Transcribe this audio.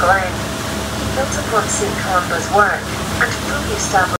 Glen. Built upon St. Columba's work and fully established